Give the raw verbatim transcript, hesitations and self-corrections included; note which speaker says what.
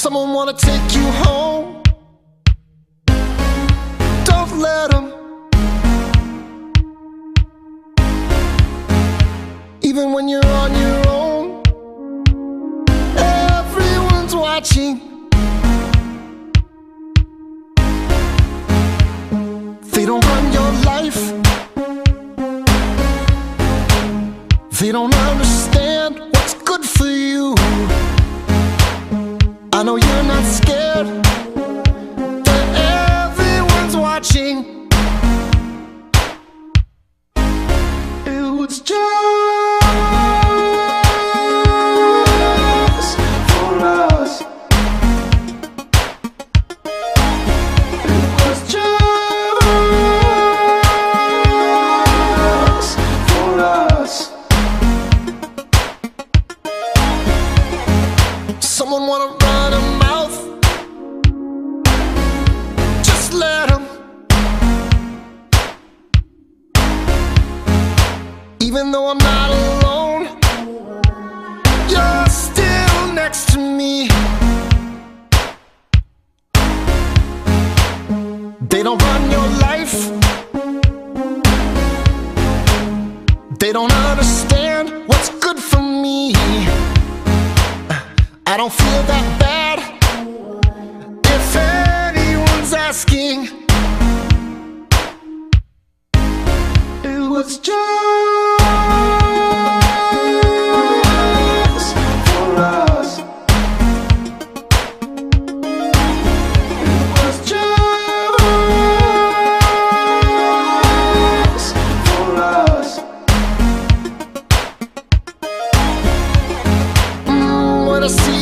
Speaker 1: Someone wanna take you home. Don't let them. Even when you're on your own, everyone's watching. They don't run your life. They don't understand what's good for you. I know you're not scared, that everyone's watching. It was just for us. It was just for us. Someone wanna run a mouth? Just let them. Even though I'm not alone, you're still next to me. They don't run your life. They don't understand what's good for me. I don't feel that bad, if anyone's asking. It was just for us. It was just for us. Mm, when I see